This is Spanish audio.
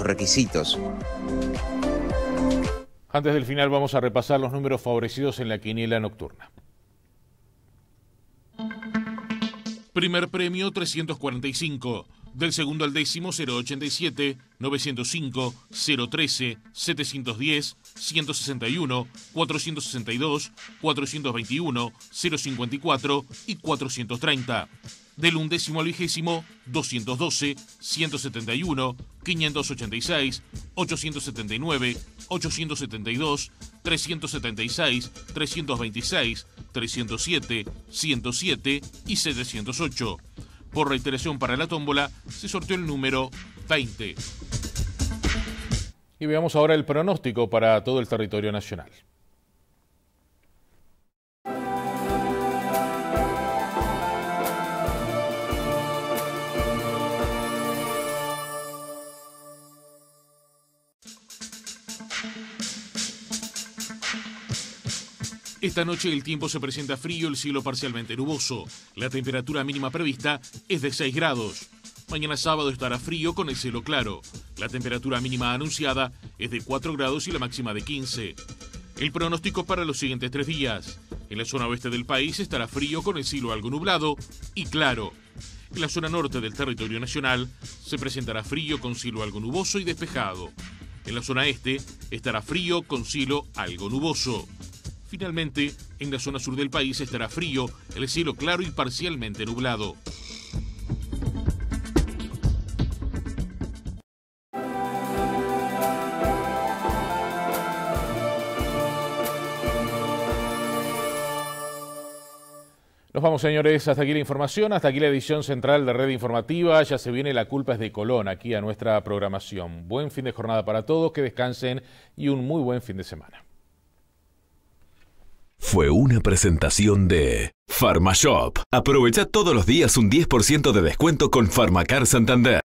requisitos. Antes del final vamos a repasar los números favorecidos en la quiniela nocturna. Primer premio 345. Del segundo al décimo 087, 905, 013, 710, 161, 462, 421, 054 y 430. Del undécimo al vigésimo 212, 171, 586, 879, 872, 376, 326, 307, 107 y 708. Por reiteración para la tómbola, se sorteó el número 20. Y veamos ahora el pronóstico para todo el territorio nacional. Esta noche el tiempo se presenta frío, el cielo parcialmente nuboso. La temperatura mínima prevista es de 6 grados. Mañana sábado estará frío con el cielo claro. La temperatura mínima anunciada es de 4 grados y la máxima de 15. El pronóstico para los siguientes 3 días. En la zona oeste del país estará frío con el cielo algo nublado y claro. En la zona norte del territorio nacional se presentará frío con cielo algo nuboso y despejado. En la zona este estará frío con cielo algo nuboso. Finalmente, en la zona sur del país estará frío, el cielo claro y parcialmente nublado. Nos vamos, señores, hasta aquí la información, hasta aquí la edición central de Red Informativa. Ya se viene La Culpa es de Colón aquí a nuestra programación. Buen fin de jornada para todos, que descansen y un muy buen fin de semana. Fue una presentación de PharmaShop. Aprovecha todos los días un 10% de descuento con Pharmacar Santander.